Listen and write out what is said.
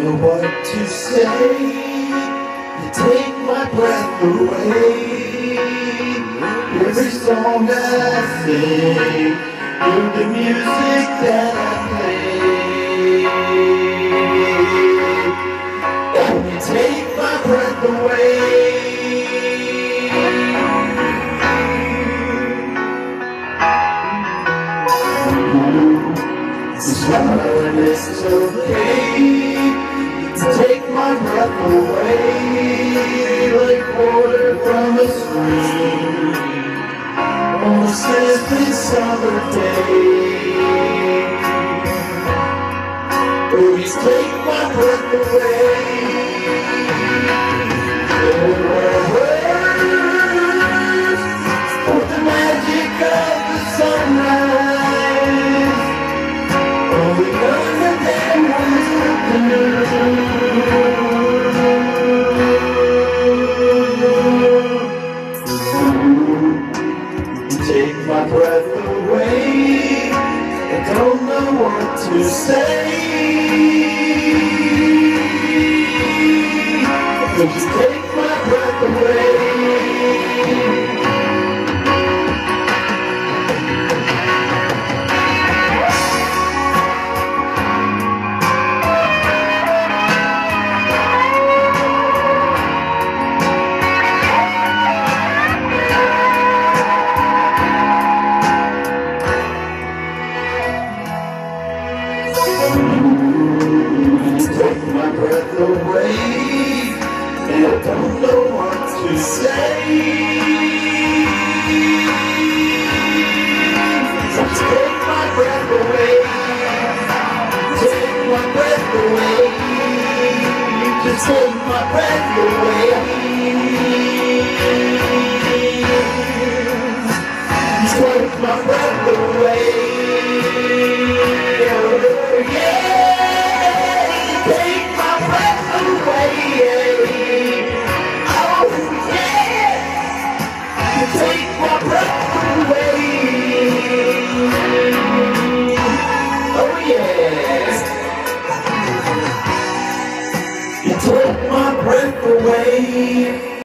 know what to say. You take my breath away. Every song I sing, you're the music that I play. And you take my breath away. And it's okay to take my breath away, like water from a stream on a sleepy summer day. Please take my breath away. Words for the magic of the sunrise. Only none of them will take my breath away. I don't know what to say. Just take my breath away. Take my breath away, and I don't know what to say.